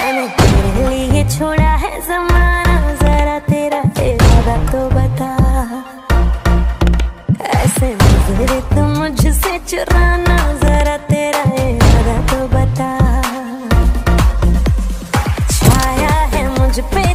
मैंने तेरे लिए छोड़ा है ज़माना, जरा तेरा इरादा तो बता। ऐसे नजरे तो मुझसे चुराना, जरा तेरा इरादा तो बता। छाया है मुझ पे